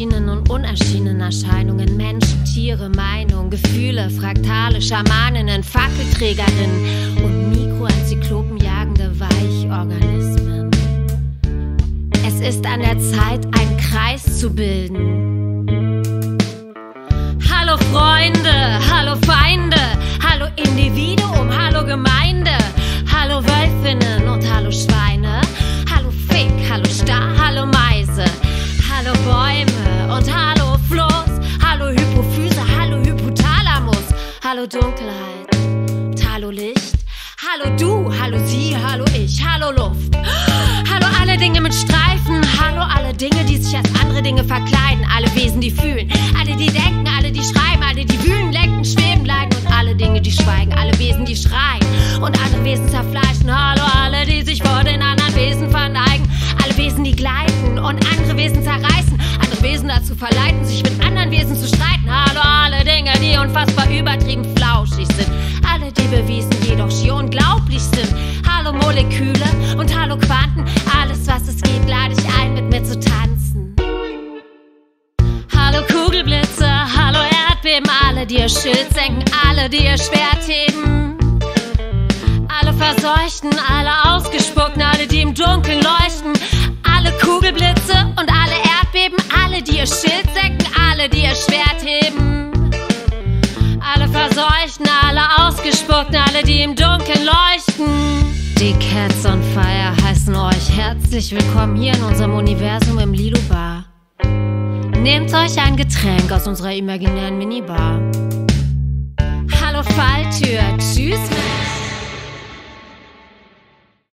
erschienen und unerschienenen Erscheinungen, Menschen, Tiere, Meinung, Gefühle, Fraktale, Schamaninnen, Fackelträgerinnen und mikroenzyklopenjagende Weichorganismen. Es ist an der Zeit, einen Kreis zu bilden. Hallo Freunde, hallo Feinde, hallo Individuum, hallo Gemeinde, hallo Wölfinnen und hallo Schweine, hallo Fick, hallo Star, hallo Meise, hallo Bäume und hallo Fluss, hallo Hypophyse, hallo Hypothalamus, hallo Dunkelheit und hallo Licht, hallo du, hallo sie, hallo ich, hallo Luft, hallo alle Dinge mit Streifen, hallo alle Dinge, die sich als andere Dinge verkleiden, alle Wesen, die fühlen, alle, die denken, alle, die schreiben, alle, die wühlen, lenken, schweben, leiden und alle Dinge, die schweigen, alle Wesen, die schreien und andere Wesen zerfleischen, hallo alle, die sich vor den anderen Wesen verneigen, alle Wesen, die gleiten und andere Wesen zerreißen, andere Wesen dazu verleiten, sich mit anderen Wesen zu streiten, hallo alle Dinge, die unfassbar übertrieben flauschig sind, alle, die bewiesen, jedoch schier unglaublich sind, hallo Moleküle und hallo Quanten, alles was es geht, lade ich ein, mit mir zu tanzen. Hallo Kugelblitze, hallo Erdbeben, alle, die ihr Schild senken, alle, die ihr Schwert heben, alle Verseuchten, alle Ausgespuckten, alle, die im Dunkeln leuchten, alle Kugelblitze und alle Erdbeben, alle, die ihr Schild senken, alle, die ihr Schwert heben, alle Verseuchten, alle Ausgespuckten, alle, die im Dunkeln leuchten. Die Cats on Fire heißen euch herzlich willkommen hier in unserem Universum im Lido Bar. Nehmt euch ein Getränk aus unserer imaginären Minibar. Hallo Falltür, tschüss